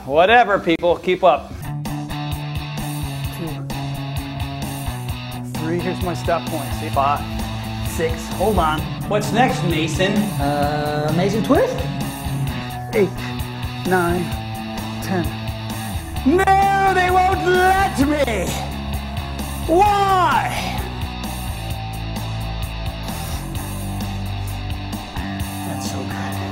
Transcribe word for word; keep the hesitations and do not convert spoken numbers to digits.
Whatever, people. Keep up. Two. Three. Here's my stop point. See? Five. Six. Hold on. What's next, Mason? Uh, amazing twist? Eight. Nine. Ten. No, they won't let me! Why? That's so good.